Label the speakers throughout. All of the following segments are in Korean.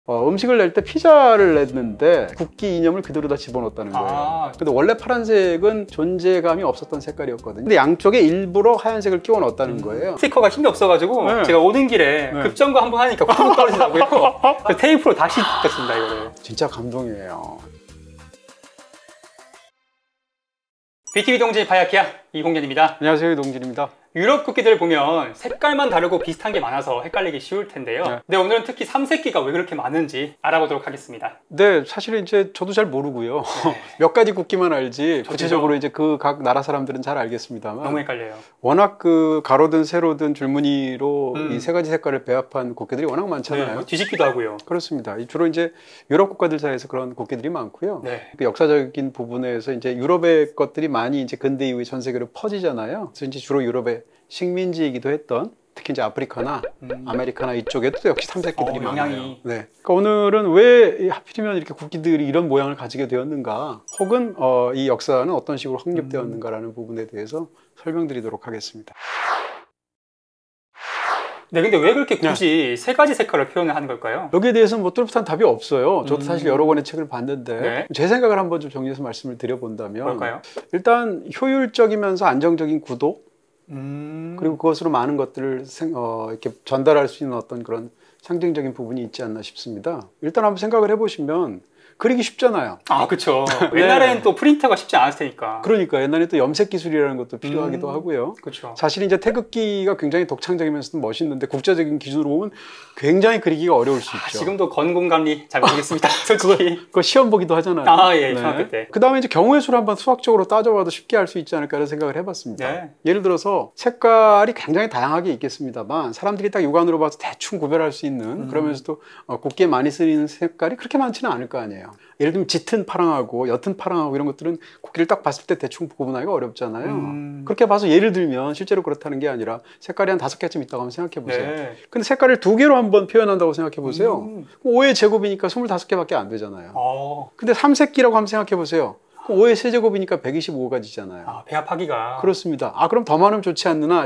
Speaker 1: 음식을 낼 때 피자를 냈는데 국기 이념을 그대로 다 집어넣었다는 거예요. 근데 원래 파란색은 존재감이 없었던 색깔이었거든요. 근데 양쪽에 일부러 하얀색을 끼워 넣었다는 거예요.
Speaker 2: 스티커가 힘이 없어가지고 네. 제가 오는 길에 네. 급정거 한번 하니까 쿵 떨어지더라고요. 테이프로 다시 뜯겼습니다 이거를.
Speaker 1: 진짜 감동이에요.
Speaker 2: BTV 동진 바야키야 이공년입니다.
Speaker 1: 안녕하세요, 이동진입니다.
Speaker 2: 유럽 국기들 보면 색깔만 다르고 비슷한 게 많아서 헷갈리기 쉬울 텐데요. 네. 근데 오늘은 특히 삼색기가 왜 그렇게 많은지 알아보도록 하겠습니다.
Speaker 1: 네, 사실은 이제 저도 잘 모르고요. 네. 몇 가지 국기만 알지 구체적으로 이제 그 각 나라 사람들은 잘 알겠습니다만
Speaker 2: 너무 헷갈려요.
Speaker 1: 워낙 그 가로든 세로든 줄무늬로 이 세 가지 색깔을 배합한 국기들이 워낙 많잖아요.
Speaker 2: 네, 뒤집기도 하고요.
Speaker 1: 그렇습니다. 주로 이제 유럽 국가들 사이에서 그런 국기들이 많고요. 네. 그 역사적인 부분에서 이제 유럽의 것들이 많이 이제 근대 이후에 전 세계로 퍼지잖아요. 그래서 이제 주로 유럽의 식민지이기도 했던 특히 이제 아프리카나 아메리카나 이쪽에도 역시 삼색기들이 많아요. 네. 그러니까 오늘은 왜 하필이면 이렇게 국기들이 이런 모양을 가지게 되었는가, 혹은 이 역사는 어떤 식으로 확립되었는가라는 부분에 대해서 설명드리도록 하겠습니다.
Speaker 2: 네, 근데 왜 그렇게 굳이 세 가지 색깔을 표현을 하는 걸까요?
Speaker 1: 여기에 대해서는 뭐 뚜렷한 답이 없어요. 저도 사실 여러 권의 책을 봤는데 네. 제 생각을 한번 좀 정리해서 말씀을 드려본다면
Speaker 2: 뭘까요?
Speaker 1: 일단 효율적이면서 안정적인 구도, 그리고 그것으로 많은 것들을 이렇게 전달할 수 있는 어떤 그런 상징적인 부분이 있지 않나 싶습니다. 일단 한번 생각을 해보시면 그리기 쉽잖아요.
Speaker 2: 아, 그렇죠. 네. 옛날에는 또 프린터가 쉽지 않았을 테니까.
Speaker 1: 그러니까 옛날에 또 염색 기술이라는 것도 필요하기도 하고요.
Speaker 2: 그렇죠.
Speaker 1: 사실 이제 태극기가 굉장히 독창적이면서도 멋있는데 국제적인 기준으로 보면 굉장히 그리기가 어려울 수 있죠.
Speaker 2: 지금도 건공감리 잘 모르겠습니다. 솔직히.
Speaker 1: 그거 시험 보기도 하잖아요.
Speaker 2: 아, 예, 중학교 때.
Speaker 1: 그 다음에 이제 경우의 수를 한번 수학적으로 따져봐도 쉽게 할 수 있지 않을까라는 생각을 해봤습니다. 네. 예를 들어서 색깔이 굉장히 다양하게 있겠습니다만 사람들이 딱 육안으로 봐서 대충 구별할 수 있는 그러면서도 국기에 많이 쓰이는 색깔이 그렇게 많지는 않을 거 아니에요. 예를 들면 짙은 파랑하고 옅은 파랑하고 이런 것들은 국기를 딱 봤을 때 대충 구분하기가 어렵잖아요. 그렇게 봐서 예를 들면 실제로 그렇다는 게 아니라 색깔이 한 5개쯤 있다고 한번 생각해 보세요. 네. 근데 색깔을 2개로 한번 표현한다고 생각해 보세요. 5의 제곱이니까 25개밖에 안 되잖아요. 근데 삼색기라고 한번 생각해 보세요. 5의 세제곱이니까 125가지잖아요.
Speaker 2: 아, 배합하기가.
Speaker 1: 그렇습니다. 아, 그럼 더 많으면 좋지 않느나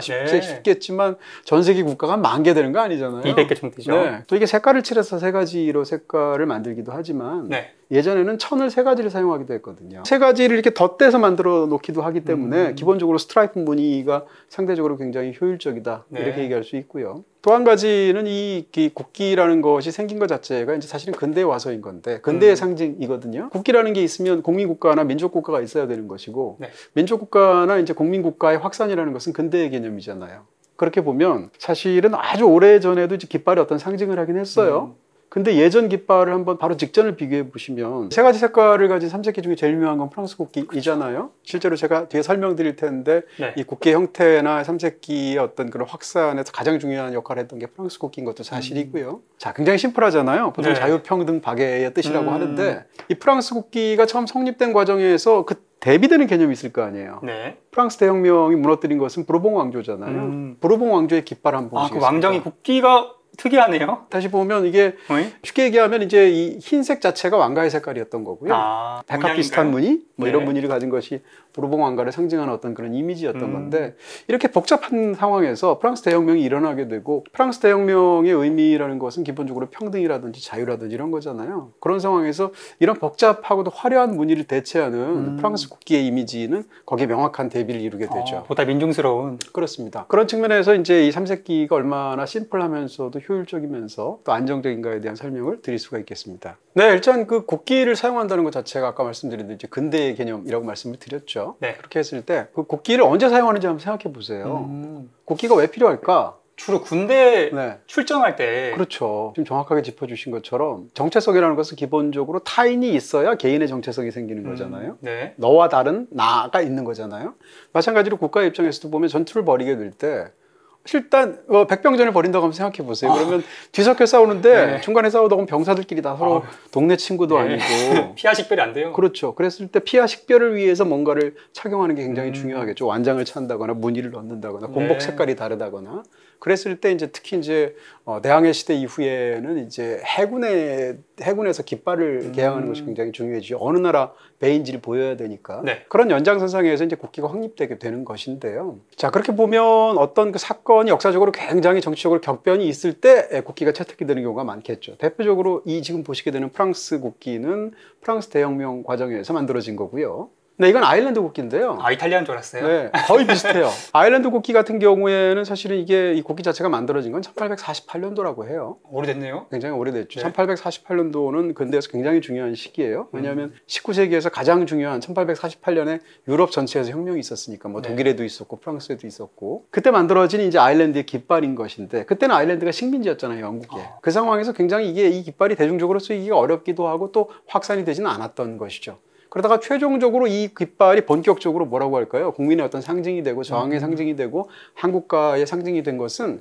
Speaker 1: 싶겠지만 전 세계 국가가 10,000개 되는 거 아니잖아요.
Speaker 2: 200개 정도 되죠.
Speaker 1: 네. 또 이게 색깔을 칠해서 세 가지로 색깔을 만들기도 하지만 네. 예전에는 천을 세 가지를 사용하기도 했거든요. 세 가지를 이렇게 덧대서 만들어 놓기도 하기 때문에 기본적으로 스트라이프 무늬가 상대적으로 굉장히 효율적이다. 네. 이렇게 얘기할 수 있고요. 또 한 가지는 이 국기라는 것이 생긴 것 자체가 이제 사실은 근대에 와서인 건데 근대의 상징이거든요. 국기라는 게 있으면 국민국가나 민족국가가 있어야 되는 것이고 네. 민족국가나 이제 국민국가의 확산이라는 것은 근대의 개념이잖아요. 그렇게 보면 사실은 아주 오래전에도 이제 깃발이 어떤 상징을 하긴 했어요. 근데 예전 깃발을 한번 바로 직전을 비교해 보시면 세 가지 색깔을 가진 삼색기 중에 제일 유명한 건 프랑스 국기이잖아요. 실제로 제가 뒤에 설명드릴 텐데 네. 이 국기 형태나 삼색기의 어떤 그런 확산에서 가장 중요한 역할을 했던 게 프랑스 국기인 것도 사실이고요. 자, 굉장히 심플하잖아요. 보통 네. 자유평등 박애의 뜻이라고 하는데 이 프랑스 국기가 처음 성립된 과정에서 그 대비되는 개념이 있을 거 아니에요. 네. 프랑스 대혁명이 무너뜨린 것은 부르봉 왕조잖아요. 부르봉 왕조의 깃발 한번 보시겠습니까?
Speaker 2: 그 왕정이 국기가 특이하네요.
Speaker 1: 다시 보면 이게 쉽게 얘기하면 이제 이 흰색 자체가 왕가의 색깔이었던 거고요. 백합 비슷한 무늬, 뭐 네. 이런 무늬를 가진 것이 부르봉 왕가를 상징하는 어떤 그런 이미지였던 건데 이렇게 복잡한 상황에서 프랑스 대혁명이 일어나게 되고 프랑스 대혁명의 의미라는 것은 기본적으로 평등이라든지 자유라든지 이런 거잖아요. 그런 상황에서 이런 복잡하고도 화려한 무늬를 대체하는 프랑스 국기의 이미지는 거기에 명확한 대비를 이루게 되죠.
Speaker 2: 보다 민중스러운.
Speaker 1: 그렇습니다. 그런 측면에서 이제 이 삼색기가 얼마나 심플하면서도 효율적이면서 또 안정적인가에 대한 설명을 드릴 수가 있겠습니다. 네, 일단 그 국기를 사용한다는 것 자체가 아까 말씀드린 이제 근대의 개념이라고 말씀을 드렸죠. 네. 그렇게 했을 때 그 국기를 언제 사용하는지 한번 생각해 보세요. 국기가 왜 필요할까?
Speaker 2: 주로 군대 네. 출정할 때.
Speaker 1: 그렇죠. 지금 정확하게 짚어주신 것처럼 정체성이라는 것은 기본적으로 타인이 있어야 개인의 정체성이 생기는 거잖아요. 네. 너와 다른 나가 있는 거잖아요. 마찬가지로 국가의 입장에서도 보면 전투를 벌이게 될 때 일단 백병전을 벌인다고 한번 생각해 보세요. 그러면 뒤섞여 싸우는데 네. 중간에 싸우다 보면 병사들끼리 다 서로 동네 친구도
Speaker 2: 네.
Speaker 1: 아니고
Speaker 2: 피하 식별이 안 돼요.
Speaker 1: 그렇죠. 그랬을 때 피하 식별을 위해서 뭔가를 착용하는 게 굉장히 중요하겠죠. 완장을 찬다거나 무늬를 넣는다거나 공복 색깔이 다르다거나 그랬을 때 이제 특히 이제 대항해 시대 이후에는 이제 해군에서 깃발을 개양하는 것이 굉장히 중요해지죠. 어느 나라 배인지를 보여야 되니까. 네. 그런 연장선상에서 이제 국기가 확립되게 되는 것인데요. 자, 그렇게 보면 어떤 그 사건이 역사적으로 굉장히 정치적으로 격변이 있을 때 국기가 채택이 되는 경우가 많겠죠. 대표적으로 이 지금 보시게 되는 프랑스 국기는 프랑스 대혁명 과정에서 만들어진 거고요. 네, 이건 아일랜드 국기인데요.
Speaker 2: 아, 이탈리아인 줄 알았어요.
Speaker 1: 네, 거의 비슷해요. 아일랜드 국기 같은 경우에는 사실은 이게 이 국기 자체가 만들어진 건 1848년도라고 해요.
Speaker 2: 오래됐네요.
Speaker 1: 굉장히 오래됐죠.
Speaker 2: 네.
Speaker 1: 1848년도는 근대에서 굉장히 중요한 시기예요. 왜냐하면 19세기에서 가장 중요한 1848년에 유럽 전체에서 혁명이 있었으니까 뭐 독일에도 있었고 프랑스에도 있었고 그때 만들어진 이제 아일랜드의 깃발인 것인데 그때는 아일랜드가 식민지였잖아요, 영국에. 그 상황에서 굉장히 이 깃발이 대중적으로 쓰이기가 어렵기도 하고 또 확산이 되지는 않았던 것이죠. 그러다가 최종적으로 이 깃발이 본격적으로 뭐라고 할까요? 국민의 어떤 상징이 되고 저항의 상징이 되고 한국가의 상징이 된 것은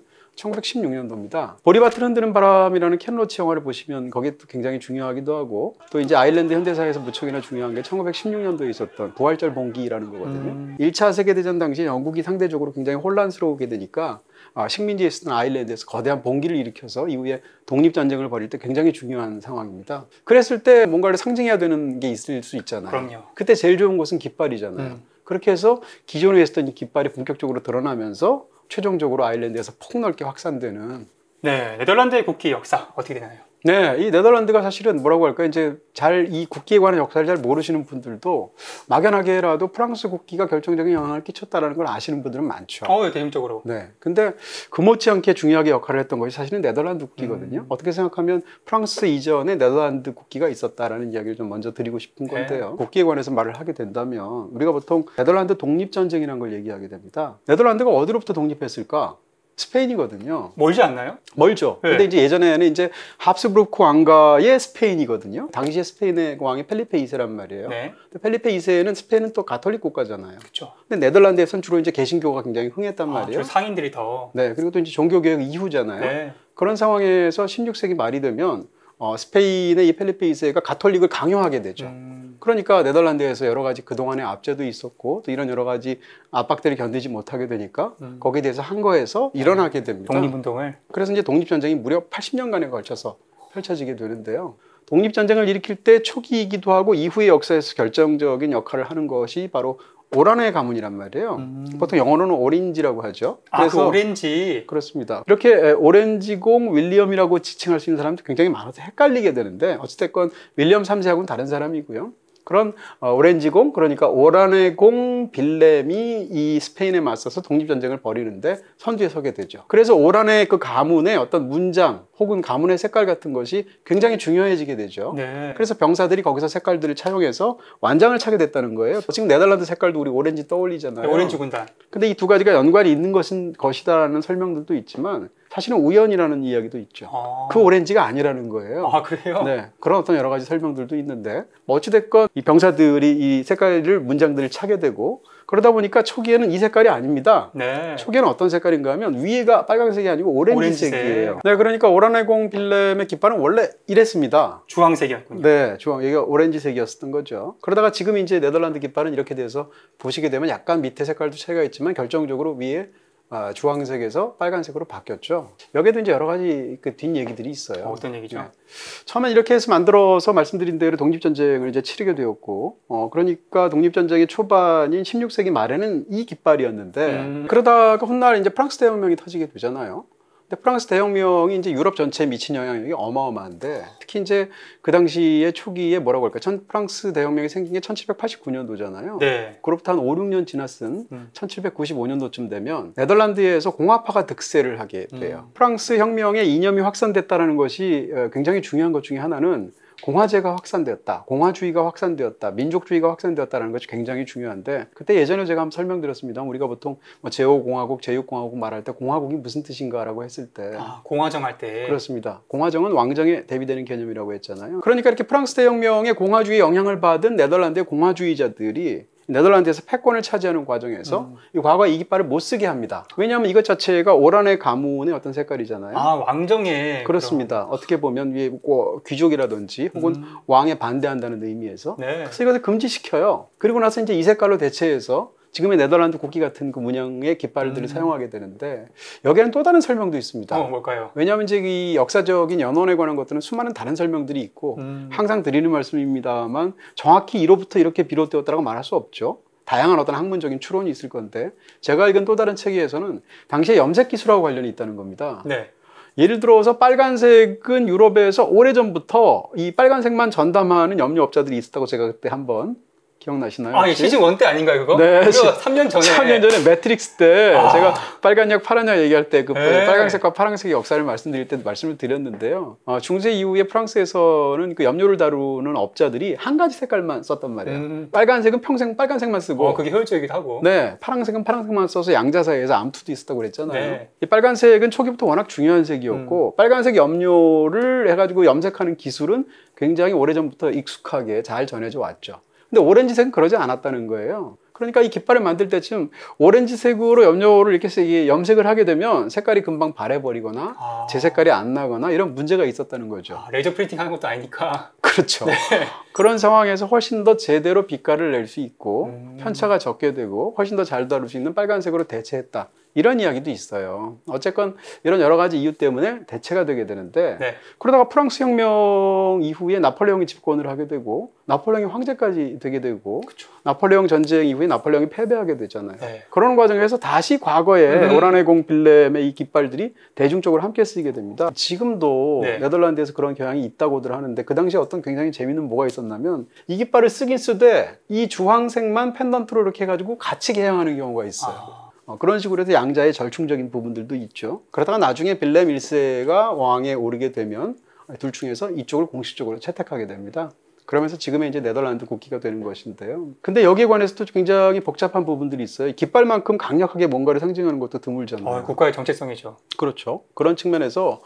Speaker 1: 1916년도입니다. 보리밭을 흔드는 바람이라는 켄 로치 영화를 보시면 거기에 또 굉장히 중요하기도 하고 또 이제 아일랜드 현대사에서 무척이나 중요한 게 1916년도에 있었던 부활절 봉기라는 거거든요. 1차 세계대전 당시 영국이 상대적으로 굉장히 혼란스러우게 되니까 식민지에 있었던 아일랜드에서 거대한 봉기를 일으켜서 이후에 독립전쟁을 벌일 때 굉장히 중요한 상황입니다. 그랬을 때 뭔가를 상징해야 되는 게 있을 수 있잖아요.
Speaker 2: 그럼요.
Speaker 1: 그때 제일 좋은 것은 깃발이잖아요. 그렇게 해서 기존에 있었던 이 깃발이 본격적으로 드러나면서 최종적으로 아일랜드에서 폭넓게 확산되는.
Speaker 2: 네, 네덜란드의 국기 역사 어떻게 되나요?
Speaker 1: 네, 이 네덜란드가 사실은 뭐라고 할까요? 이제 잘 이 국기에 관한 역사를 잘 모르시는 분들도 막연하게라도 프랑스 국기가 결정적인 영향을 끼쳤다는 걸 아시는 분들은 많죠.
Speaker 2: 대중적으로.
Speaker 1: 네, 근데 그 못지않게 중요하게 역할을 했던 것이 사실은 네덜란드 국기거든요. 어떻게 생각하면 프랑스 이전에 네덜란드 국기가 있었다라는 이야기를 좀 먼저 드리고 싶은 건데요. 네. 국기에 관해서 말을 하게 된다면 우리가 보통 네덜란드 독립전쟁이라는 걸 얘기하게 됩니다. 네덜란드가 어디로부터 독립했을까? 스페인이거든요.
Speaker 2: 멀지 않나요?
Speaker 1: 멀죠. 네. 근데 이제 예전에는 이제 합스부르크 왕가의 스페인이거든요. 당시에 스페인의 왕이 펠리페 2세란 말이에요. 네. 근데 펠리페 2세는 스페인은 또 가톨릭 국가잖아요.
Speaker 2: 그렇죠.
Speaker 1: 근데 네덜란드에서는 주로 이제 개신교가 굉장히 흥했단 말이에요.
Speaker 2: 주로 상인들이 더.
Speaker 1: 네. 그리고 또 이제 종교개혁 이후잖아요. 네. 그런 상황에서 16세기 말이 되면 스페인의 이 펠리페 2세가 가톨릭을 강요하게 되죠. 그러니까 네덜란드에서 여러 가지 그동안의 압제도 있었고 또 이런 여러 가지 압박들을 견디지 못하게 되니까 거기에 대해서 항거해서 일어나게 됩니다.
Speaker 2: 독립운동을.
Speaker 1: 그래서 이제 독립전쟁이 무려 80년간에 걸쳐서 펼쳐지게 되는데요. 독립전쟁을 일으킬 때 초기이기도 하고 이후의 역사에서 결정적인 역할을 하는 것이 바로 오란의 가문이란 말이에요. 보통 영어로는 오렌지라고 하죠.
Speaker 2: 그래서 그 오렌지.
Speaker 1: 그렇습니다. 이렇게 오렌지공 윌리엄이라고 지칭할 수 있는 사람도 굉장히 많아서 헷갈리게 되는데 어찌됐건 윌리엄 3세하고는 다른 사람이고요. 그런 오렌지공, 그러니까 오란의 공 빌렘이 이 스페인에 맞서서 독립전쟁을 벌이는데 선두에 서게 되죠. 그래서 오란의 그 가문의 어떤 문장 혹은 가문의 색깔 같은 것이 굉장히 중요해지게 되죠. 네. 그래서 병사들이 거기서 색깔들을 차용해서 완장을 차게 됐다는 거예요. 지금 네덜란드 색깔도 우리 오렌지 떠올리잖아요.
Speaker 2: 네, 오렌지 군단.
Speaker 1: 근데 이 두 가지가 연관이 있는 것이다라는 설명들도 있지만 사실은 우연이라는 이야기도 있죠. 그 오렌지가 아니라는 거예요.
Speaker 2: 아, 그래요?
Speaker 1: 네. 그런 어떤 여러 가지 설명들도 있는데 어찌됐건 이 병사들이 이 색깔을 문장들을 차게 되고 그러다 보니까 초기에는 이 색깔이 아닙니다. 네. 초기에는 어떤 색깔인가 하면 위에가 빨간색이 아니고 오렌지색이에요. 네, 그러니까 오란의공 빌렘의 깃발은 원래 이랬습니다.
Speaker 2: 주황색이었군요.
Speaker 1: 네, 여기가 오렌지색이었던 거죠. 그러다가 지금 이제 네덜란드 깃발은 이렇게 돼서 보시게 되면 약간 밑에 색깔도 차이가 있지만 결정적으로 위에 주황색에서 빨간색으로 바뀌었죠. 여기에도 이제 여러 가지 그 뒷얘기들이 있어요.
Speaker 2: 어떤 얘기죠? 네.
Speaker 1: 처음엔 이렇게 해서 만들어서 말씀드린 대로 독립전쟁을 이제 치르게 되었고, 그러니까 독립전쟁의 초반인 16세기 말에는 이 깃발이었는데, 그러다가 훗날 이제 프랑스 대혁명이 터지게 되잖아요. 근데 프랑스 대혁명이 이제 유럽 전체에 미친 영향력이 어마어마한데 특히 이제 그 당시에 초기에 뭐라고 할까요? 프랑스 대혁명이 생긴 게 1789년도잖아요. 네. 그로부터 한 5, 6년 지났은 1795년도쯤 되면 네덜란드에서 공화파가 득세를 하게 돼요. 프랑스 혁명의 이념이 확산됐다는 것이 굉장히 중요한 것 중에 하나는 공화제가 확산되었다, 공화주의가 확산되었다, 민족주의가 확산되었다는 것이 굉장히 중요한데 그때 예전에 제가 한번 설명드렸습니다. 우리가 보통 제5공화국, 제6공화국 말할 때 공화국이 무슨 뜻인가라고 했을 때
Speaker 2: 공화정 할 때
Speaker 1: 그렇습니다. 공화정은 왕정에 대비되는 개념이라고 했잖아요. 그러니까 이렇게 프랑스 대혁명의 공화주의 영향을 받은 네덜란드의 공화주의자들이 네덜란드에서 패권을 차지하는 과정에서 이 과거에 이 깃발을 못 쓰게 합니다. 왜냐하면 이것 자체가 오란의 가문의 어떤 색깔이잖아요.
Speaker 2: 왕정의
Speaker 1: 그렇습니다. 그런... 어떻게 보면 위에 귀족이라든지 혹은 왕에 반대한다는 의미에서 네. 그래서 이것을 금지시켜요. 그리고 나서 이제 이 색깔로 대체해서 지금의 네덜란드 국기 같은 그 문양의 깃발들을 사용하게 되는데 여기에는 또 다른 설명도 있습니다.
Speaker 2: 뭘까요?
Speaker 1: 왜냐하면 이제 이 역사적인 연원에 관한 것들은 수많은 다른 설명들이 있고 항상 드리는 말씀입니다만 정확히 이로부터 이렇게 비롯되었다고 말할 수 없죠. 다양한 어떤 학문적인 추론이 있을 건데 제가 읽은 또 다른 책에서는 당시에 염색 기술하고 관련이 있다는 겁니다.
Speaker 2: 네.
Speaker 1: 예를 들어서 빨간색은 유럽에서 오래전부터 이 빨간색만 전담하는 염료업자들이 있었다고 제가 그때 한번 기억나시나요?
Speaker 2: 아, 시즌 1 때 아닌가요, 그거?
Speaker 1: 네.
Speaker 2: 그거 3년 전에.
Speaker 1: 3년 전에 매트릭스 때 제가 빨간 약, 파란 약 얘기할 때 그 빨간색과 파란색의 역사를 말씀드릴 때 말씀을 드렸는데요. 중세 이후에 프랑스에서는 그 염료를 다루는 업자들이 한 가지 색깔만 썼단 말이에요. 빨간색은 평생 빨간색만 쓰고.
Speaker 2: 그게 효율적이기도 하고.
Speaker 1: 네. 파란색은 파란색만 써서 양자 사이에서 암투도 있었다고 그랬잖아요. 네. 이 빨간색은 초기부터 워낙 중요한 색이었고 빨간색 염료를 해가지고 염색하는 기술은 굉장히 오래전부터 익숙하게 잘 전해져 왔죠. 근데 오렌지색은 그러지 않았다는 거예요. 그러니까 이 깃발을 만들 때쯤 오렌지색으로 염료를 이렇게 염색을 하게 되면 색깔이 금방 바래버리거나 제 색깔이 안 나거나 이런 문제가 있었다는 거죠.
Speaker 2: 레이저 프린팅 하는 것도 아니니까.
Speaker 1: 그렇죠.
Speaker 2: 네.
Speaker 1: 그런 상황에서 훨씬 더 제대로 빛깔을 낼 수 있고 편차가 적게 되고 훨씬 더 잘 다룰 수 있는 빨간색으로 대체했다. 이런 이야기도 있어요. 어쨌건 이런 여러 가지 이유 때문에 대체가 되게 되는데 그러다가 프랑스 혁명 이후에 나폴레옹이 집권을 하게 되고 나폴레옹이 황제까지 되게 되고 나폴레옹 전쟁 이후에 나폴레옹이 패배하게 되잖아요. 그런 과정에서 다시 과거에 오라네공 빌렘의 이 깃발들이 대중적으로 함께 쓰이게 됩니다. 지금도 네덜란드에서 그런 경향이 있다고들 하는데 그 당시에 어떤 굉장히 재미있는 뭐가 있었냐면 이 깃발을 쓰긴 쓰되 이 주황색만 펜던트로 이렇게 해가지고 같이 개양하는 경우가 있어요. 그런 식으로 해서 양자의 절충적인 부분들도 있죠. 그러다가 나중에 빌렘 1세가 왕에 오르게 되면 둘 중에서 이쪽을 공식적으로 채택하게 됩니다. 그러면서 지금의 이제 네덜란드 국기가 되는 것인데요. 근데 여기에 관해서도 굉장히 복잡한 부분들이 있어요. 깃발만큼 강력하게 뭔가를 상징하는 것도 드물잖아요.
Speaker 2: 국가의 정체성이죠.
Speaker 1: 그렇죠. 그런 측면에서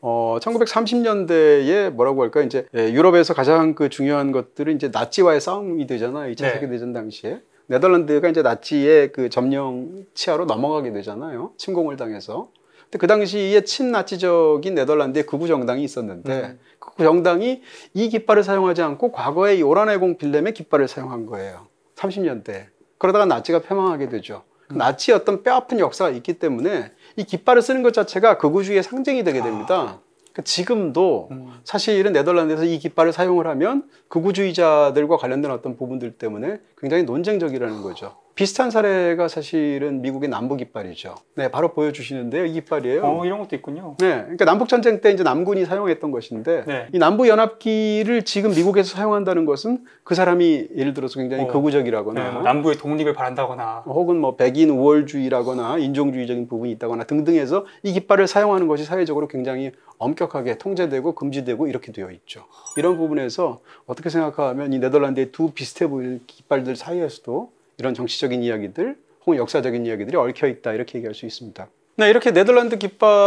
Speaker 1: 1930년대에 뭐라고 할까 이제 유럽에서 가장 그 중요한 것들은 이제 나치와의 싸움이 되잖아요. 2차 세계대전 당시에. 네덜란드가 이제 나치의 그 점령 치하로 넘어가게 되잖아요. 침공을 당해서. 근데 그 당시에 친나치적인 네덜란드의 극우 정당이 있었는데 그 정당이 이 깃발을 사용하지 않고 과거에 이 오라네공 빌렘의 깃발을 사용한 거예요. 30년대. 그러다가 나치가 패망하게 되죠. 나치의 어떤 뼈아픈 역사가 있기 때문에 이 깃발을 쓰는 것 자체가 극우주의의 상징이 되게 됩니다. 지금도 사실은 네덜란드에서 이 깃발을 사용을 하면 극우주의자들과 관련된 어떤 부분들 때문에 굉장히 논쟁적이라는 거죠. 비슷한 사례가 사실은 미국의 남부 깃발이죠. 네, 바로 보여주시는데요. 이 깃발이에요.
Speaker 2: 이런 것도 있군요.
Speaker 1: 네, 그러니까 남북전쟁 때 이제 남군이 사용했던 것인데 이 남부연합기를 지금 미국에서 사용한다는 것은 그 사람이 예를 들어서 굉장히 극우적이라거나
Speaker 2: 남부의 독립을 바란다거나
Speaker 1: 혹은 뭐 백인 우월주의라거나 인종주의적인 부분이 있다거나 등등 해서 이 깃발을 사용하는 것이 사회적으로 굉장히 엄격하게 통제되고 금지되고 이렇게 되어 있죠. 이런 부분에서 어떻게 생각하면 이 네덜란드의 두 비슷해 보이는 깃발들 사이에서도 이런 정치적인 이야기들 혹은 역사적인 이야기들이 얽혀 있다 이렇게 얘기할 수 있습니다. 네, 이렇게 네덜란드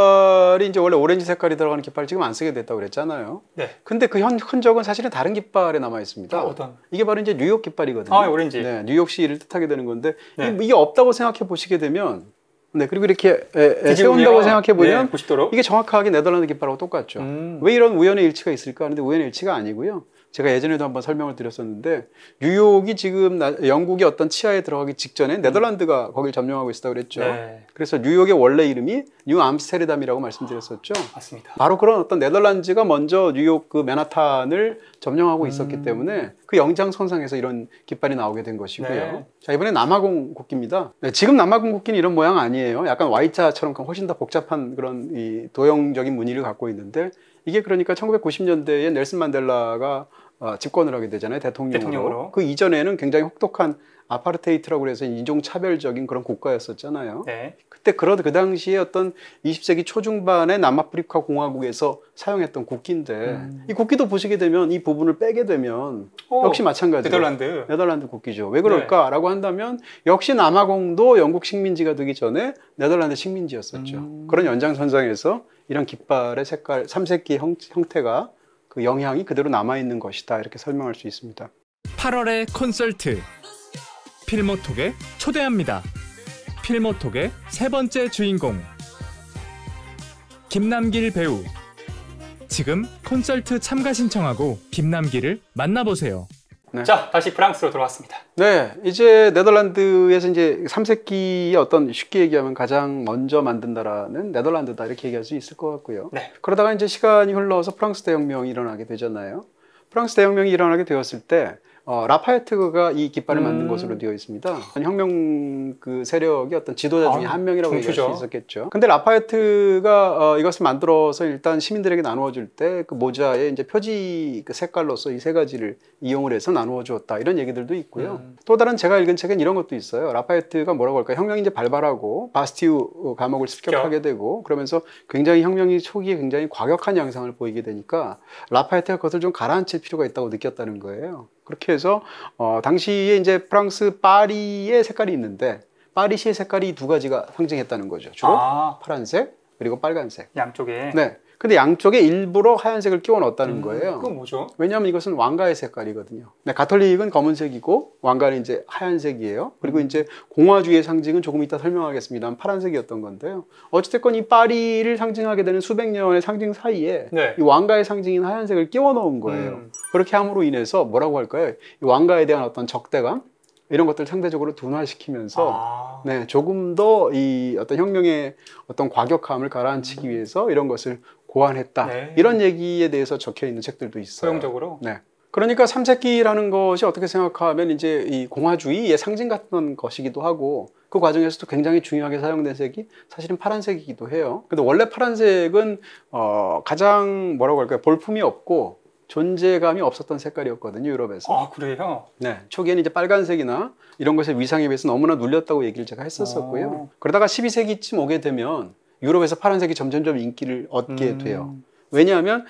Speaker 1: 깃발이 이제 원래 오렌지 색깔이 들어가는 깃발 지금 안 쓰게 됐다고 그랬잖아요. 근데 그 흔적은 사실은 다른 깃발에 남아 있습니다.
Speaker 2: 어떤?
Speaker 1: 이게 바로 이제 뉴욕 깃발이거든요.
Speaker 2: 오렌지.
Speaker 1: 네, 뉴욕시를 뜻하게 되는 건데 이게 없다고 생각해 보시게 되면 그리고 이렇게 세운다고 생각해 보면 이게 정확하게 네덜란드 깃발하고 똑같죠. 왜 이런 우연의 일치가 있을까 하는데 우연의 일치가 아니고요. 제가 예전에도 한번 설명을 드렸었는데 뉴욕이 지금 영국의 어떤 치하에 들어가기 직전에 네덜란드가 거길 점령하고 있었다고 그랬죠. 그래서 뉴욕의 원래 이름이 뉴 암스테르담이라고 말씀드렸었죠.
Speaker 2: 맞습니다.
Speaker 1: 바로 그런 어떤 네덜란드가 먼저 뉴욕 그 맨하탄을 점령하고 있었기 때문에 그 영장선상에서 이런 깃발이 나오게 된 것이고요. 자, 이번에 남아공 국기입니다. 지금 남아공 국기는 이런 모양 아니에요. 약간 Y자처럼 훨씬 더 복잡한 그런 이 도형적인 무늬를 갖고 있는데 이게 그러니까 1990년대에 넬슨 만델라가 집권을 하게 되잖아요. 대통령으로. 그 이전에는 굉장히 혹독한 아파르테이트라고 해서 인종차별적인 그런 국가였었잖아요. 그때 그 당시에 어떤 20세기 초중반의 남아프리카 공화국에서 사용했던 국기인데 이 국기도 보시게 되면 이 부분을 빼게 되면 역시 마찬가지로 네덜란드 국기죠. 왜 그럴까라고 한다면 역시 남아공도 영국 식민지가 되기 전에 네덜란드 식민지였었죠. 그런 연장선상에서 이런 깃발의 색깔, 삼색기 형태가 그 영향이 그대로 남아있는 것이다 이렇게 설명할 수 있습니다.
Speaker 3: 8월의 콘서트 필모톡에 초대합니다. 필모톡의 세 번째 주인공 김남길 배우. 지금 콘서트 참가 신청하고 김남길을 만나보세요.
Speaker 1: 네.
Speaker 2: 자, 다시 프랑스로 돌아왔습니다.
Speaker 1: 네, 이제 네덜란드에서 이제 삼색기의 어떤 쉽게 얘기하면 가장 먼저 만든 나라는 네덜란드다 이렇게 얘기할 수 있을 것 같고요.
Speaker 2: 네.
Speaker 1: 그러다가 이제 시간이 흘러서 프랑스 대혁명이 일어나게 되잖아요. 프랑스 대혁명이 일어나게 되었을 때 라파에트가 이 깃발을 만든 것으로 되어 있습니다. 혁명 그 세력의 어떤 지도자 중에 한 명이라고 얘기할 수 있었겠죠. 근데 라파에트가 이것을 만들어서 일단 시민들에게 나누어 줄 때 그 모자에 이제 표지 그 색깔로서 이 세 가지를 이용을 해서 나누어 주었다 이런 얘기들도 있고요. 또 다른 제가 읽은 책엔 이런 것도 있어요. 라파에트가 뭐라고 할까요? 혁명이 이제 발발하고 바스티우 감옥을 습격하게 되고 그러면서 굉장히 혁명이 초기에 굉장히 과격한 양상을 보이게 되니까 라파에트가 그것을 좀 가라앉힐 필요가 있다고 느꼈다는 거예요. 그렇게 해서 당시에 이제 프랑스 파리의 색깔이 있는데 파리시의 색깔이 두 가지가 상징했다는 거죠. 주로 파란색 그리고 빨간색.
Speaker 2: 양쪽에.
Speaker 1: 네. 근데 양쪽에 일부러 하얀색을 끼워 넣었다는 거예요.
Speaker 2: 그건 뭐죠?
Speaker 1: 왜냐하면 이것은 왕가의 색깔이거든요. 네, 가톨릭은 검은색이고 왕가는 이제 하얀색이에요. 그리고 이제 공화주의의 상징은 조금 이따 설명하겠습니다만 파란색이었던 건데요. 어찌됐건 이 파리를 상징하게 되는 수백 년의 상징 사이에
Speaker 2: 네.
Speaker 1: 이 왕가의 상징인 하얀색을 끼워 넣은 거예요. 그렇게 함으로 인해서 뭐라고 할까요? 이 왕가에 대한 어떤 적대감 이런 것들 상대적으로 둔화시키면서 네, 조금 더 이 어떤 혁명의 어떤 과격함을 가라앉히기 위해서 이런 것을 고안했다.
Speaker 2: 네.
Speaker 1: 이런 얘기에 대해서 적혀 있는 책들도 있어요.
Speaker 2: 소용적으로.
Speaker 1: 네. 그러니까 삼색기라는 것이 어떻게 생각하면 이제 이 공화주의의 상징 같은 것이기도 하고 그 과정에서도 굉장히 중요하게 사용된 색이 사실은 파란색이기도 해요. 근데 원래 파란색은 가장 뭐라고 할까요? 볼품이 없고 존재감이 없었던 색깔이었거든요, 유럽에서.
Speaker 2: 아, 그래요?
Speaker 1: 네. 초기에는 이제 빨간색이나 이런 것의 위상에 비해서 너무나 눌렸다고 얘기를 제가 했었었고요. 그러다가 12세기쯤 오게 되면 유럽에서 파란색이 점점점 인기를 얻게 돼요. 왜냐하면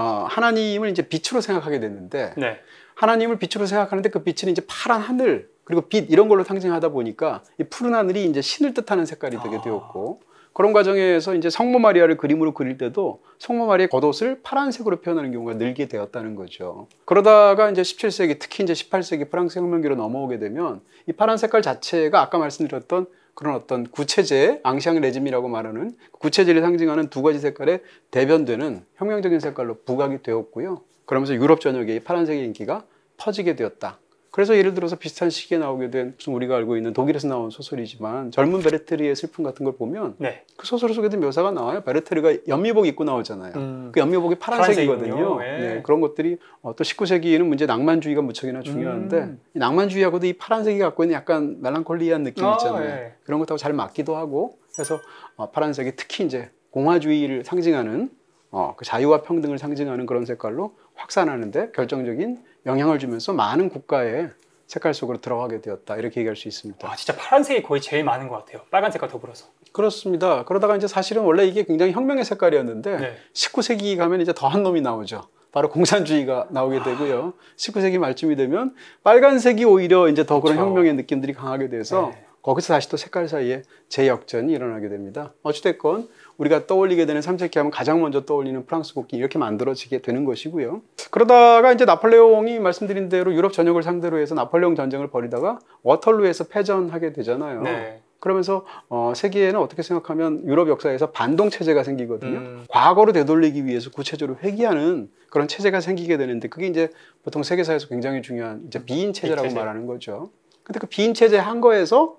Speaker 1: 하나님을 이제 빛으로 생각하게 됐는데
Speaker 2: 네.
Speaker 1: 하나님을 빛으로 생각하는데 그 빛은 이제 파란 하늘 그리고 빛 이런 걸로 상징하다 보니까 이 푸른 하늘이 이제 신을 뜻하는 색깔이 되게 되었고 그런 과정에서 이제 성모 마리아를 그림으로 그릴 때도 성모 마리아의 겉옷을 파란색으로 표현하는 경우가 늘게 되었다는 거죠. 그러다가 이제 17세기 특히 이제 18세기 프랑스 혁명기로 넘어오게 되면 이 파란 색깔 자체가 아까 말씀드렸던 그런 어떤 구체제, 앙샹 레짐이라고 말하는 구체제를 상징하는 두 가지 색깔에 대변되는 혁명적인 색깔로 부각이 되었고요. 그러면서 유럽 전역에 파란색의 인기가 퍼지게 되었다. 그래서 예를 들어서 비슷한 시기에 나오게 된 무슨 우리가 알고 있는 독일에서 나온 소설이지만 젊은 베르테르의 슬픔 같은 걸 보면
Speaker 2: 네.
Speaker 1: 그 소설 속에도 묘사가 나와요. 베르테르가 연미복 입고 나오잖아요. 그 연미복이 파란색이거든요. 네, 그런 것들이 또 19세기에는 문제 낭만주의가 무척이나 중요한데 이 낭만주의하고도 이 파란색이 갖고 있는 약간 멜랑콜리한 느낌 있잖아요.
Speaker 2: 네.
Speaker 1: 그런 것하고 잘 맞기도 하고 그래서 파란색이 특히 이제 공화주의를 상징하는 그 자유와 평등을 상징하는 그런 색깔로 확산하는데 결정적인 영향을 주면서 많은 국가의 색깔 속으로 들어가게 되었다 이렇게 얘기할 수 있습니다.
Speaker 2: 아, 진짜 파란색이 거의 제일 많은 것 같아요. 빨간색과 더불어서.
Speaker 1: 그렇습니다. 그러다가 이제 사실은 원래 이게 굉장히 혁명의 색깔이었는데
Speaker 2: 네.
Speaker 1: 19세기 가면 이제 더한 놈이 나오죠. 바로 공산주의가 나오게 되고요. 19세기 말쯤이 되면 빨간색이 오히려 이제 더 그런 혁명의 느낌들이 강하게 돼서 거기서 다시 또 색깔 사이에 재역전이 일어나게 됩니다. 어찌됐건 우리가 떠올리게 되는 삼색기 하면 가장 먼저 떠올리는 프랑스 국기 이렇게 만들어지게 되는 것이고요. 그러다가 이제 나폴레옹이 말씀드린 대로 유럽 전역을 상대로 해서 나폴레옹 전쟁을 벌이다가 워털루에서 패전하게 되잖아요.
Speaker 2: 네.
Speaker 1: 그러면서 세계에는 어떻게 생각하면 유럽 역사에서 반동 체제가 생기거든요. 과거로 되돌리기 위해서 구체적으로 회귀하는 그런 체제가 생기게 되는데 그게 이제 보통 세계사에서 굉장히 중요한 이제 비인 체제라고 말하는 거죠. 근데 그 비인 체제 한 거에서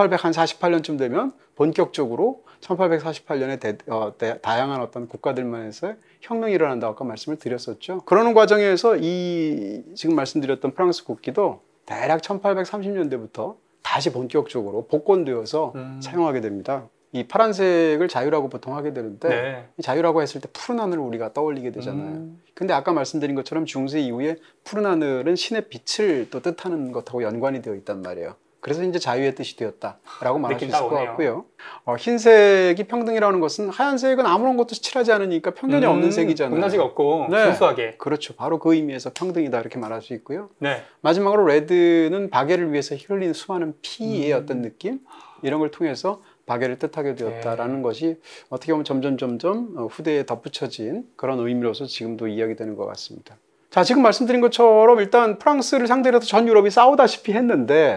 Speaker 1: 1848년쯤 되면 본격적으로 1848년에 다양한 어떤 국가들만에서 혁명이 일어난다고 아까 말씀을 드렸었죠. 그러는 과정에서 이 지금 말씀드렸던 프랑스 국기도 대략 1830년대부터 다시 본격적으로 복권되어서 사용하게 됩니다. 이 파란색을 자유라고 보통 하게 되는데 자유라고 했을 때 푸른 하늘을 우리가 떠올리게 되잖아요. 근데 아까 말씀드린 것처럼 중세 이후에 푸른 하늘은 신의 빛을 또 뜻하는 것하고 연관이 되어 있단 말이에요. 그래서 이제 자유의 뜻이 되었다라고 말할 수 있을 것 같고요. 흰색이 평등이라는 것은 하얀색은 아무런 것도 칠하지 않으니까 편견이 없는 색이잖아요.
Speaker 2: 분나지가 없고 순수하게.
Speaker 1: 그렇죠. 바로 그 의미에서 평등이다 이렇게 말할 수 있고요.
Speaker 2: 네.
Speaker 1: 마지막으로 레드는 바게를 위해서 흘린 수많은 피의 어떤 느낌 이런 걸 통해서 바게를 뜻하게 되었다라는 것이 어떻게 보면 점점 후대에 덧붙여진 그런 의미로서 지금도 이야기되는 것 같습니다. 자, 지금 말씀드린 것처럼 일단 프랑스를 상대로 해서 전 유럽이 싸우다시피 했는데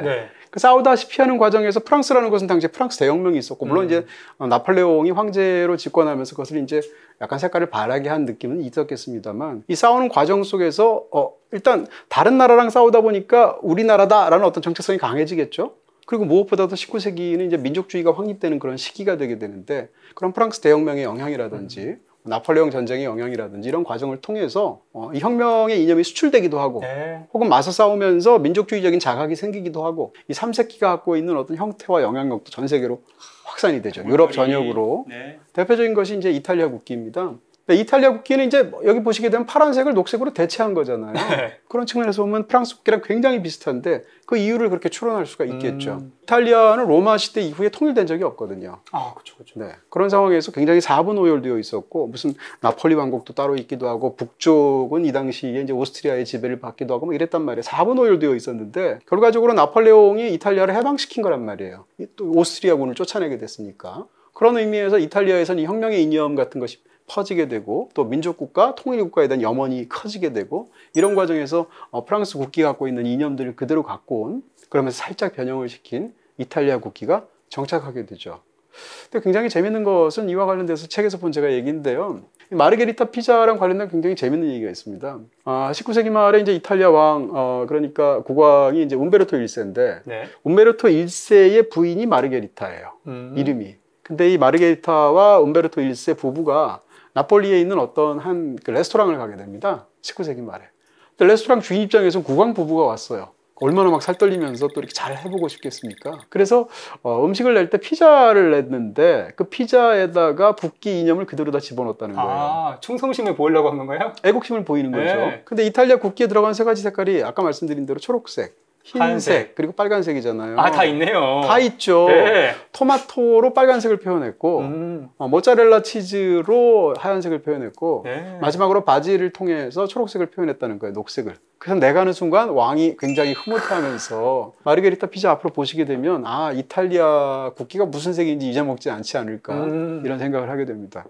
Speaker 1: 그 싸우다시피 하는 과정에서 프랑스라는 것은 당시에 프랑스 대혁명이 있었고, 물론 이제 나폴레옹이 황제로 집권하면서 그것을 이제 약간 색깔을 바라게 한 느낌은 있었겠습니다만, 이 싸우는 과정 속에서 일단 다른 나라랑 싸우다 보니까 우리나라다라는 어떤 정체성이 강해지겠죠. 그리고 무엇보다도 19세기는 이제 민족주의가 확립되는 그런 시기가 되게 되는데, 그런 프랑스 대혁명의 영향이라든지 나폴레옹 전쟁의 영향이라든지 이런 과정을 통해서 이 혁명의 이념이 수출되기도 하고, 혹은 맞서 싸우면서 민족주의적인 자각이 생기기도 하고, 이 3세기가 갖고 있는 어떤 형태와 영향력도 전 세계로 확산이 되죠. 유럽 전역으로. 대표적인 것이 이제 이탈리아 국기입니다. 이탈리아 국기는 이제 여기 보시게 되면 파란색을 녹색으로 대체한 거잖아요. 그런 측면에서 보면 프랑스 국기랑 굉장히 비슷한데 그 이유를 그렇게 추론할 수가 있겠죠. 이탈리아는 로마 시대 이후에 통일된 적이 없거든요.
Speaker 2: 아, 그렇죠.
Speaker 1: 네. 그런 상황에서 굉장히 4분 오열되어 있었고, 무슨 나폴리 왕국도 따로 있기도 하고, 북쪽은 이 당시에 이제 오스트리아의 지배를 받기도 하고 뭐 이랬단 말이에요. 4분 오열되어 있었는데 결과적으로 나폴레옹이 이탈리아를 해방시킨 거란 말이에요. 또 오스트리아군을 쫓아내게 됐으니까. 그런 의미에서 이탈리아에서는 이 혁명의 이념 같은 것이 퍼지게 되고, 또 민족국가, 통일국가에 대한 염원이 커지게 되고, 이런 과정에서 프랑스 국기가 갖고 있는 이념들을 그대로 갖고 온, 그러면서 살짝 변형을 시킨 이탈리아 국기가 정착하게 되죠. 근데 굉장히 재밌는 것은 이와 관련돼서 책에서 본 제가 얘기인데요. 마르게리타 피자랑 관련된 굉장히 재밌는 얘기가 있습니다. 19세기 말에 이제 이탈리아 왕, 그러니까 국왕이 이제 움베르토 1세인데, 움베르토 1세의 부인이 마르게리타예요. 이름이. 근데 이 마르게리타와 움베르토 1세 부부가 나폴리에 있는 어떤 한 그 레스토랑을 가게 됩니다. 19세기 말에. 근데 레스토랑 주인 입장에서는 국왕 부부가 왔어요. 얼마나 막 살떨리면서 또 이렇게 잘 해보고 싶겠습니까? 그래서 음식을 낼 때 피자를 냈는데 그 피자에다가 국기 이념을 그대로 다 집어넣었다는 거예요.
Speaker 2: 아, 충성심을 보이려고 한 건가요?
Speaker 1: 애국심을 보이는 거죠. 근데 이탈리아 국기에 들어간 세 가지 색깔이 아까 말씀드린 대로 초록색, 흰색, 그리고 빨간색이잖아요.
Speaker 2: 아, 다 있네요.
Speaker 1: 다 있죠. 토마토로 빨간색을 표현했고, 모짜렐라 치즈로 하얀색을 표현했고, 마지막으로 바질을 통해서 초록색을 표현했다는 거예요. 녹색을. 그래서 내가 하는 순간 왕이 굉장히 흐뭇해하면서 마르게리타 피자 앞으로 보시게 되면 이탈리아 국기가 무슨 색인지 잊어먹지 않지 않을까 이런 생각을 하게 됩니다.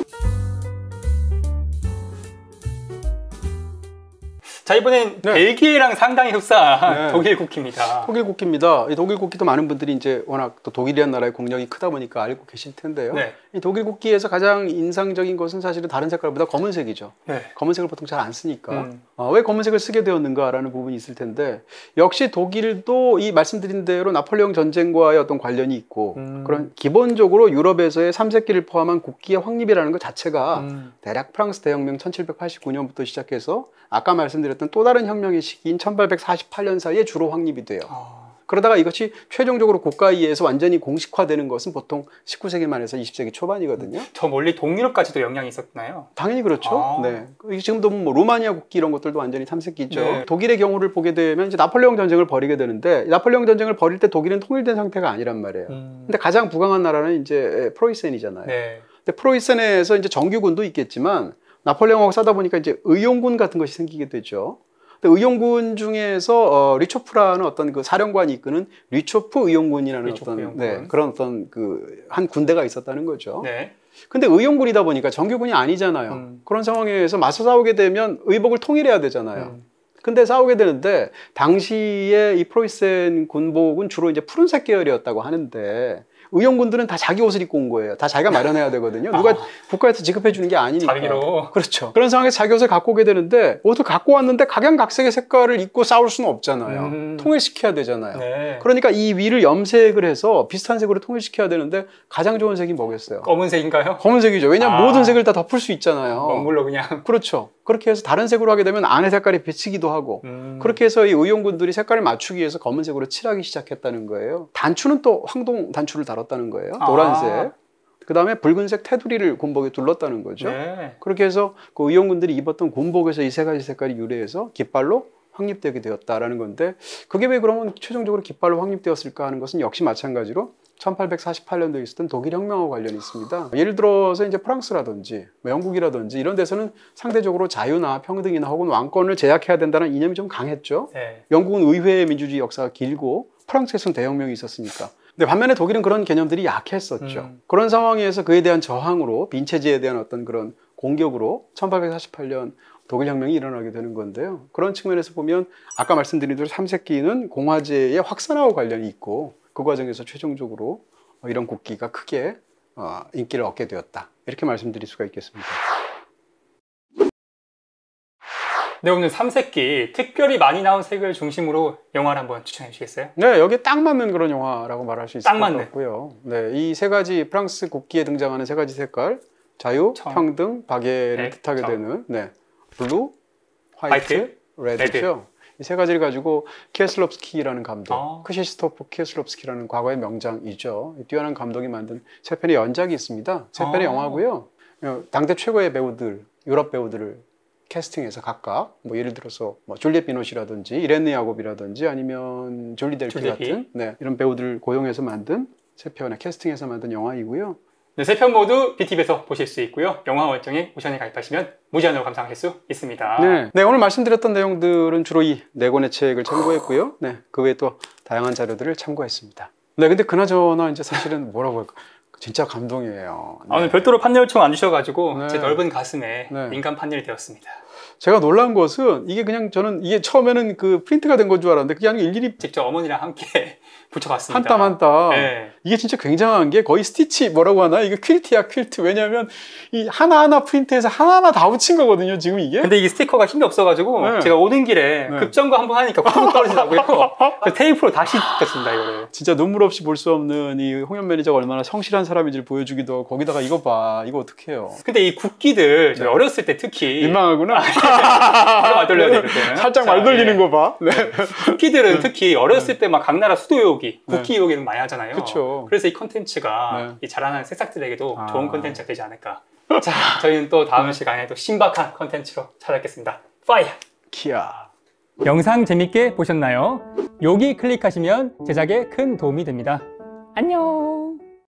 Speaker 2: 자, 이번엔 벨기에랑 상당히 흡사한 독일 국기입니다.
Speaker 1: 독일 국기입니다. 이 독일 국기도 많은 분들이 이제 워낙 또 독일이라는 나라의 국력이 크다 보니까 알고 계실 텐데요. 이 독일 국기에서 가장 인상적인 것은 사실은 다른 색깔보다 검은색이죠. 검은색을 보통 잘 안 쓰니까. 왜 검은색을 쓰게 되었는가라는 부분이 있을 텐데, 역시 독일도 이 말씀드린 대로 나폴레옹 전쟁과의 어떤 관련이 있고, 그런 기본적으로 유럽에서의 3세기를 포함한 국기의 확립이라는 것 자체가 대략 프랑스 대혁명 1789년부터 시작해서 아까 말씀드렸던 또 다른 혁명의 시기인 1848년 사이에 주로 확립이 돼요. 그러다가 이것이 최종적으로 국가위에서 완전히 공식화되는 것은 보통 19세기 말에서 20세기 초반이거든요.
Speaker 2: 저 멀리 동유럽까지도 영향이 있었나요?
Speaker 1: 당연히 그렇죠. 지금도 뭐 루마니아 국기 이런 것들도 완전히 탐색기죠. 독일의 경우를 보게 되면 이제 나폴레옹 전쟁을 벌이게 되는데, 나폴레옹 전쟁을 벌일 때 독일은 통일된 상태가 아니란 말이에요. 근데 가장 부강한 나라는 이제 프로이센이잖아요. 근데 프로이센에서 이제 정규군도 있겠지만 나폴레옹하고 싸다 보니까 이제 의용군 같은 것이 생기게 되죠. 의용군 중에서 리초프라는 어떤 그 사령관이 이끄는 리초프 의용군이라는 그런 어떤 그 한 군대가 있었다는 거죠. 근데 의용군이다 보니까 정규군이 아니잖아요. 그런 상황에서 맞서 싸우게 되면 의복을 통일해야 되잖아요. 근데 싸우게 되는데 당시에 이 프로이센 군복은 주로 이제 푸른색 계열이었다고 하는데, 의용군들은 다 자기 옷을 입고 온 거예요. 다 자기가 마련해야 되거든요. 누가 국가에서 지급해 주는 게 아니니까.
Speaker 2: 자기로.
Speaker 1: 그렇죠. 그런 상황에서 자기 옷을 갖고 오게 되는데, 옷을 갖고 왔는데 각양각색의 색깔을 입고 싸울 수는 없잖아요. 통일시켜야 되잖아요. 그러니까 이 위를 염색을 해서 비슷한 색으로 통일시켜야 되는데 가장 좋은 색이 뭐겠어요?
Speaker 2: 검은색인가요?
Speaker 1: 검은색이죠. 왜냐하면 모든 색을 다 덮을 수 있잖아요.
Speaker 2: 먹물로 그냥.
Speaker 1: 그렇죠. 그렇게 해서 다른 색으로 하게 되면 안에 색깔이 비치기도 하고, 그렇게 해서 이 의용군들이 색깔을 맞추기 위해서 검은색으로 칠하기 시작했다는 거예요. 단추는 또 황동 단추를 달았다는 거예요. 노란색. 그 다음에 붉은색 테두리를 군복에 둘렀다는 거죠. 그렇게 해서 그 의용군들이 입었던 군복에서 이 세 가지 색깔이 유래해서 깃발로 확립되게 되었다라는 건데, 그게 왜 그러면 최종적으로 깃발로 확립되었을까 하는 것은 역시 마찬가지로 1848년도에 있었던 독일 혁명과 관련이 있습니다. 예를 들어서 이제 프랑스라든지 영국이라든지 이런 데서는 상대적으로 자유나 평등이나 혹은 왕권을 제약해야 된다는 이념이 좀 강했죠. 영국은 의회 민주주의 역사가 길고 프랑스에서는 대혁명이 있었으니까. 근데 반면에 독일은 그런 개념들이 약했었죠. 그런 상황에서 그에 대한 저항으로, 빈체제에 대한 어떤 그런 공격으로 1848년 독일 혁명이 일어나게 되는 건데요. 그런 측면에서 보면 아까 말씀드린 대로 삼색기는 공화제의 확산하고 관련이 있고 그 과정에서 최종적으로 이런 국기가 크게 인기를 얻게 되었다. 이렇게 말씀드릴 수가 있겠습니다.
Speaker 2: 네, 오늘 삼색기 특별히 많이 나온 색을 중심으로 영화를 한번 추천해 주시겠어요?
Speaker 1: 네, 여기에 딱 맞는 그런 영화라고 말할 수 있을 것
Speaker 2: 맞네.
Speaker 1: 같고요. 네, 이 세 가지 프랑스 국기에 등장하는 세 가지 색깔, 자유, 평등, 박애를 뜻하게 되는 블루, 화이트, 레드죠. 이 세 가지를 가지고 키에슬롭스키라는 감독, 크시스토프 키에슬롭스키라는 과거의 명장이죠. 뛰어난 감독이 만든 세 편의 연작이 있습니다. 세 편의 영화고요. 당대 최고의 배우들, 유럽 배우들을 캐스팅해서 각각 예를 들어서 줄리엣 비노시라든지 이렌느 야곱이라든지 아니면 졸리 델피 같은 이런 배우들을 고용해서 만든 세 편의 캐스팅해서 만든 영화이고요.
Speaker 2: 네, 세 편 모두 BTV에서 보실 수 있고요. 영화 월정에 오션에 가입하시면 무제한으로 감상하실 수 있습니다.
Speaker 1: 네, 오늘 말씀드렸던 내용들은 주로 이 네 권의 책을 참고했고요. 그 외에 또 다양한 자료들을 참고했습니다. 네, 근데 그나저나 이제 사실은 뭐라고 할까? 진짜 감동이에요.
Speaker 2: 오늘 별도로 판넬 요청 안 주셔가지고 제 넓은 가슴에 인간 판넬이 되었습니다.
Speaker 1: 제가 놀란 것은 이게 그냥 저는 이게 처음에는 그 프린트가 된 건 줄 알았는데 그게 아니고 일일이
Speaker 2: 직접 어머니랑 함께 붙여봤습니다.
Speaker 1: 한 땀 한 땀. 이게 진짜 굉장한 게 거의 스티치 뭐라고 하나? 이게 퀼트야 퀼트. 왜냐하면 이 하나하나 프린트해서 하나하나 다 붙인 거거든요. 지금 이게.
Speaker 2: 근데 이게 스티커가 힘이 없어가지고 제가 오는 길에 급정거 한번 하니까 쿵 떨어지더라고요. 테이프로 다시 붙였습니다 이거를.
Speaker 1: 진짜 눈물 없이 볼 수 없는 이 홍현 매니저가 얼마나 성실한 사람인지를 보여주기도 하고 거기다가 이거 봐. 이거 어떡해요.
Speaker 2: 근데 이 국기들 저희 어렸을 때 특히
Speaker 1: 민망하구나.
Speaker 2: 말 돌려야 돼, 그때는.
Speaker 1: 살짝 말 돌리는 거 봐.
Speaker 2: 국기들은 특히 어렸을 때 막 각 나라 수도요기, 국기 요기를 많이 하잖아요.
Speaker 1: 그쵸.
Speaker 2: 그래서 이 컨텐츠가 이 자라나는 새싹들에게도 좋은 컨텐츠가 되지 않을까. 자, 저희는 또 다음 시간에 또 신박한 컨텐츠로 찾아뵙겠습니다. 파이어!
Speaker 1: 키아.
Speaker 2: 영상 재밌게 보셨나요? 여기 클릭하시면 제작에 큰 도움이 됩니다. 안녕!